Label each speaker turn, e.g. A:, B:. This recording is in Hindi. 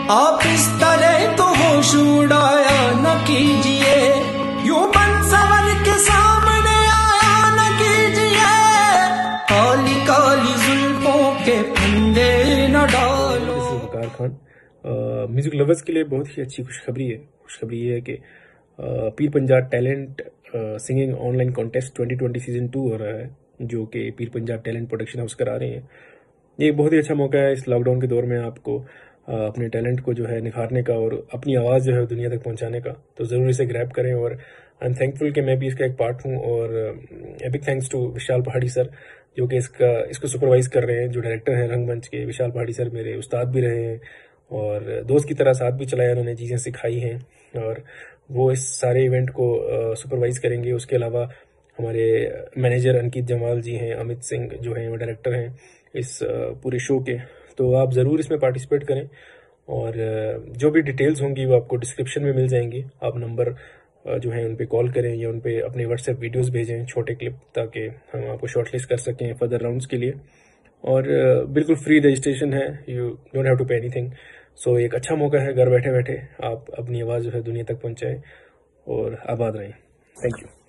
A: आप इस तरह तो होश उड़ाया न कीजिए, यूं बन सवर के सामने आया न कीजिए, काली काली जुल्फों के फंदे न डालो।
B: वकार खान, म्यूजिक लवर्स के लिए बहुत ही अच्छी खुशखबरी है। खुशखबरी ये है कि Peer Punjab talent singing online contest 2020 season 2 हो रहा है, जो कि Peer Punjab talent production house करा रहे हैं। ये बहुत ही अच्छा मौका है इस लॉकडाउन के दौर में आपको अपने टैलेंट को जो है निखारने का और अपनी आवाज़ जो है दुनिया तक पहुंचाने का। तो ज़रूर इसे ग्रैब करें और आई एम थैंकफुल कि मैं भी इसका एक पार्ट हूं। और बिग थैंक्स टू विशाल पहाड़ी सर, जो कि इसको सुपरवाइज कर रहे हैं, जो डायरेक्टर हैं रंगमंच के। विशाल पहाड़ी सर मेरे उस्ताद भी रहे हैं और दोस्त की तरह साथ भी चलाया, उन्होंने चीज़ें सिखाई हैं और वो इस सारे इवेंट को सुपरवाइज करेंगे। उसके अलावा हमारे मैनेजर अंकित जमाल जी हैं, अमित सिंह जो हैं वो डायरेक्टर हैं इस पूरे शो के। तो आप ज़रूर इसमें पार्टिसिपेट करें और जो भी डिटेल्स होंगी वो आपको डिस्क्रिप्शन में मिल जाएंगी। आप नंबर जो है उन पे कॉल करें या उन पे अपने व्हाट्सएप वीडियोस भेजें, छोटे क्लिप, ताकि हम आपको शॉर्टलिस्ट कर सकें फर्दर राउंड्स के लिए। और बिल्कुल फ्री रजिस्ट्रेशन है, you don't have to pay anything. So एक अच्छा मौका है, घर बैठे बैठे आप अपनी आवाज़ जो है दुनिया तक पहुँचाएँ और आबाद रहें। Thank you.